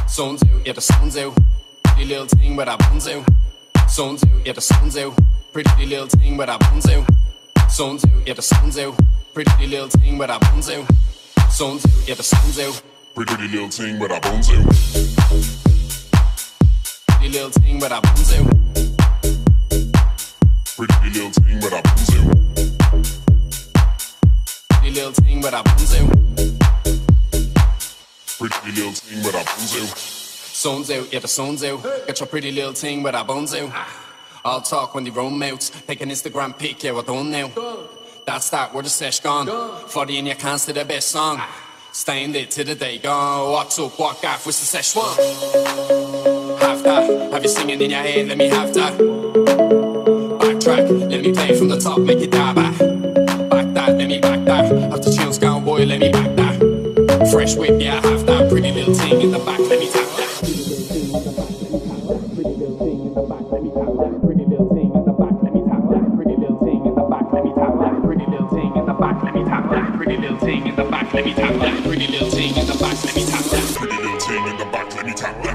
Zone 2, yeah, the zone 2. Pretty little thing, but I bone to. Zone 2, yeah, the zone 2. Pretty little thing, but I bone to. Zone 2, yeah, the zone 2. Pretty little thing, but I bone to. Zone 2, yeah, the zone 2. Pretty little thing, but I bone to. Pretty little thing, but I bone to. Pretty little thing, but I bone to. Pretty little thing, but I bone to. Pretty little thing, but I bone to. Zone 2, yeah, the zone 2. Got your pretty little thing, but I bone to. I'll talk when the room melts. Take an Instagram pic, yeah, I don't know. That's that, where the sesh gone. 40 and you can't see the best song. Staying there till the day gone. What's up, what gaff, what's the sesh one? Have that, have you singing in your head, let me have that. Backtrack, let me play from the top, make it die back. Back that, let me back that. Have the tunes gone, boy, let me back that. Fresh whip, yeah, have that. Pretty little thing in the back, let me tap that. Pretty little thing in the back, let me tap that. Pretty little thing in the back, let me tap that. Pretty little thing in the back, let me tap that. Pretty little thing in the back, let me tap that. Pretty little thing in the back, let me tap that. Pretty little thing in the back, let me tap that. Pretty little thing in the back, let me tap that.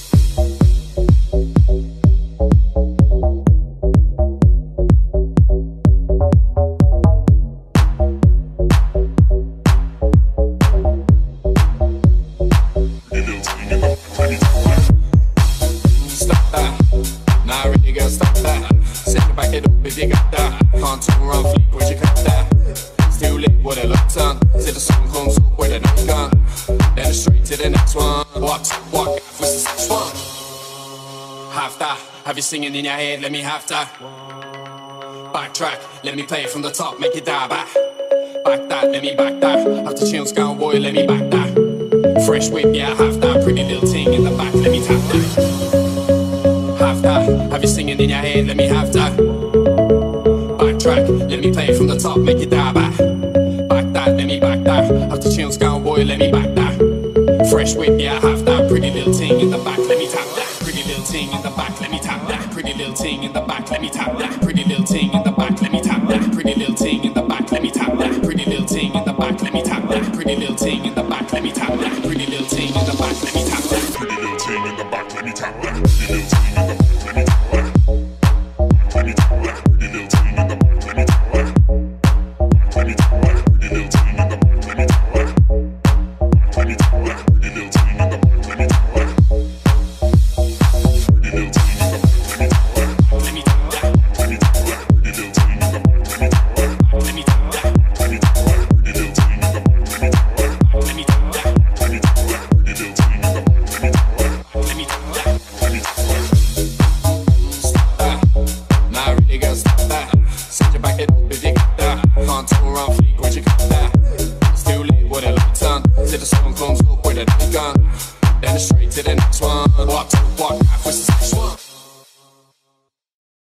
Stop that. Set your back it up if you got that. Can't turn around fleek where you got that. Still lit with a locked on. Till the sun comes up with a night gun. Then straight to the next one. What what's the next one? Have that. Have you singing in your head? Let me have that. Backtrack. Let me play from the top. Make it die back. Back that. Let me back that. Have the tunes gone, boy. Let me back that. Fresh whip, yeah, have that. Pretty little thing in the back. Let me tap that. Have that, have you singing in your head, let me have that. Backtrack, let me play from the top, make it die back. Back that, let me back that. Have the tunes gone, boy, let me back that. Fresh whip, yeah, have that. Pretty little thing in the back, let me tap that. Pretty little thing in the back, let me tap that. Pretty little thing in the back, let me tap that. Pretty little thing in the back, let me tap that. Pretty little thing in the back, let me tap that. Pretty little thing in the back, let me tap that. Pretty little thing in the back, let me tap that. Pretty little thing in the back, let me tap that. Pretty little thing in the back, let me tap that. Pretty little thing in the back. Let me tap that. Pretty little thing in the back, let me tap that. Let me tap that. Pretty little thing in the back, let me tap that. Let me tap that. Pretty little thing in the back, let me tap that. Pretty little thing in the back, let me tap that. Let me tap that. Let me tap that. Pretty little thing in the back, let me tap that. Let me tap that. Let me tap that. Pretty little thing in the back, let me tap that. Let me tap that. Let me tap that. Pretty little thing in the back, let me tap that. Let me tap that. Let me tap that. Nah, really gotta stop that. Set your back it up if you got that. Can't turn around fleek when you got that. Still lit with a light on. Till the sun comes up with a night gun. Then straight to the next one. What, what's the next one?